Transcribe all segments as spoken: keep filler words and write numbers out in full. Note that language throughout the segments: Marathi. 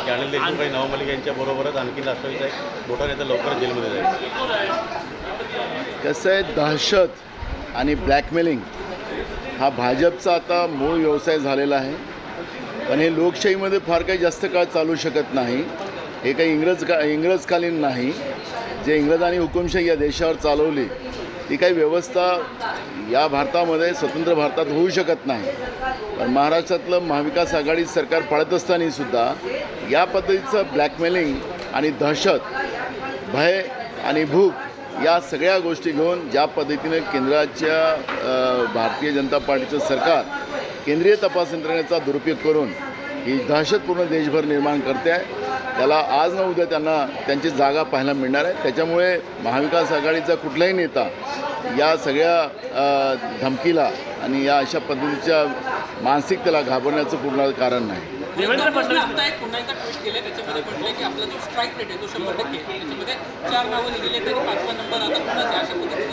की अनिल देशमुख आणि नवा मलिक यांच्या बरोबरच आणखी राष्ट्रवादीचा एक मोठा नेता लवकरच जेलमध्ये जाईल. कसं आहे, दहशत आणि ब्लॅकमेलिंग हा भाजपचा आता मूळ व्यवसाय झालेला आहे. पण हे लोकशाहीमध्ये फार काही जास्त काळ चालू शकत नाही. हे काही इंग्रज का इंग्रजकालीन नाही. जे इंग्रजांनी हुकुमशाही या देशावर चालवली ती काही व्यवस्था या भारतामध्ये स्वतंत्र भारतात होऊ शकत नाही. पण महाराष्ट्रातलं महाविकास आघाडी सरकार पडत असतानासुद्धा या पद्धतीचं ब्लॅकमेलिंग आणि दहशत, भय आणि भूक या सगळ्या गोष्टी घेऊन ज्या पद्धतीने केंद्राच्या भारतीय जनता पार्टीचं सरकार केंद्रीय तपास यंत्रणेचा दुरुपयोग करून ही दहशत पूर्ण देशभर निर्माण करते आहे, त्याला आज न उद्या त्यांना त्यांची जागा पाहायला मिळणार आहे. त्याच्यामुळे महाविकास आघाडीचा कुठलाही नेता या सगळ्या धमकीला आणि या अशा पद्धतीच्या मानसिकतेला घाबरण्याचं पूर्ण कारण नाही. देवेंद्र फडणवीस आता एक पुन्हा एकदा ट्विट केले, त्याच्यामध्ये म्हटलं की आपला जो स्ट्राईक रेट आहे तो शंभर टक्के, त्याच्यामध्ये चार नावं लिहिलेले तरी पाचवा नंबर आता कुणाचा अशा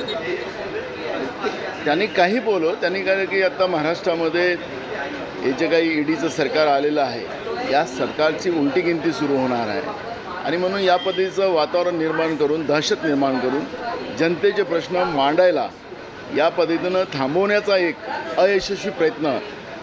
पद्धतीचं त्यांनी काही बोलो त्यांनी काय की आता महाराष्ट्रामध्ये हे जे काही ईडीचं सरकार आलेलं आहे या सरकारची उलटी गिनती सुरू होणार आहे आणि म्हणून या पद्धतीचं वातावरण निर्माण करून दहशत निर्माण करून जनतेचे प्रश्न मांडायला या पद्धतीनं थांबवण्याचा एक अयशस्वी प्रयत्न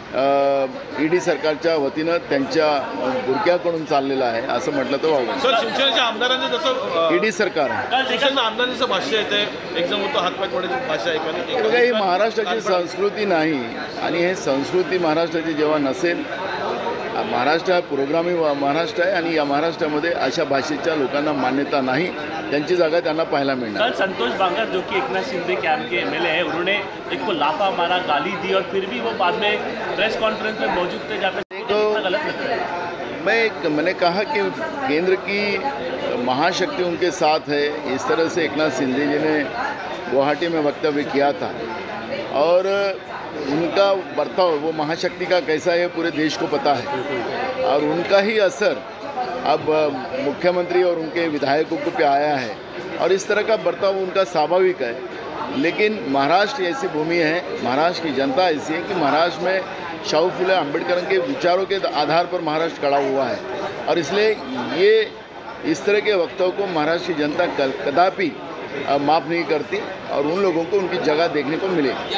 ईडी सरकारच्या वतीनं त्यांच्या बुरक्याकडून चाललेला आहे असं म्हटलं तर वावगं. सर, शिवसेनेच्या आमदारांचं जसं ईडी सरकार आहे, शिवसेनेच्या आमदारांचं भाष्य येते एकदम होतं हातपाय पडायची भाषा ऐकायला. काही महाराष्ट्राची संस्कृती नाही आणि हे संस्कृती महाराष्ट्राची जेव्हा नसेल, महाराष्ट्र हा पुरोगामी महाराष्ट्र आहे आणि या महाराष्ट्रामध्ये अशा भाषेच्या लोकांना मान्यता नहीं, त्यांची जागा त्यांना पाहायला मिळणार. कल संतोष बांगर जो कि एकनाथ शिंदे कैंप के एमएलए हैं, उन्होंने एक को लाफा मारा, गाली दी और फिर भी वो बाद में प्रेस कॉन्फ्रेंस में मौजूद थे जहाँ पे तो गलत लगता है. मैं मैंने कहा कि केंद्र की महाशक्ति उनके साथ है. इस तरह से एकनाथ शिंदे जी ने गुवाहाटी में वक्तव्य किया था और उनका बर्ताव वो महाशक्ति का कैसा है पूरे देश को पता है और उनका ही असर अब मुख्यमंत्री और उनके विधायकों को पे आया है और इस तरह का बर्ताव उनका स्वाभाविक है. लेकिन महाराष्ट्र ऐसी भूमि है, महाराष्ट्र की जनता ऐसी है कि महाराष्ट्र में शाहू फुले अम्बेडकर के विचारों के आधार पर महाराष्ट्र खड़ा हुआ है और इसलिए ये इस तरह के वक्तव्यों को महाराष्ट्र की जनता कदापि माफ़ नहीं करती और उन लोगों को उनकी जगह देखने को मिलेगी.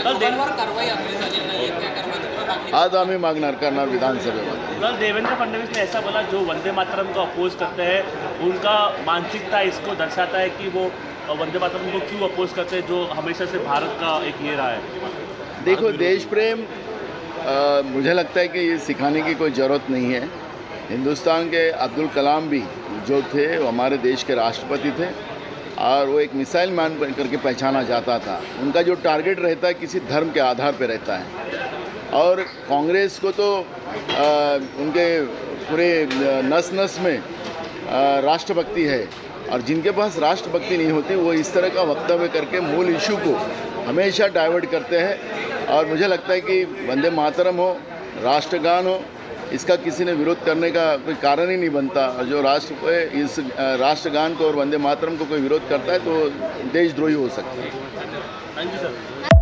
आज आम्ही मागणार करणार विधानसभेमध्ये. कल देवेंद्र फडणवीस ने ऐसा बोला, जो वंदे मातरम को अपोज करते हैं उनका मानसिकता इसको दर्शाता है कि वो वंदे मातरम को क्यों अपोज करते हैं, जो हमेशा से भारत का एक ये रहा है. देखो, देश प्रेम आ, मुझे लगता है कि ये सिखाने की कोई ज़रूरत नहीं है. हिंदुस्तान के अब्दुल कलाम भी जो थे वो हमारे देश के राष्ट्रपति थे और वो एक मिसाइल मैन बन करके पहचाना जाता था. उनका जो टारगेट रहता है किसी धर्म के आधार पर रहता है और कांग्रेस को तो आ, उनके पूरे नस नस में राष्ट्रभक्ति है और जिनके पास राष्ट्रभक्ति नहीं होती वो इस तरह का वक्तव्य करके मूल इशू को हमेशा डाइवर्ट करते हैं. और मुझे लगता है कि वंदे मातरम हो, राष्ट्रगान हो, इसका किसी ने विरोध करने का कोई कारण ही नहीं बनता. और जो राष्ट्र इस राष्ट्रगान को और वंदे मातरम को कोई विरोध करता है तो देशद्रोही हो सकता है. Thank you sir.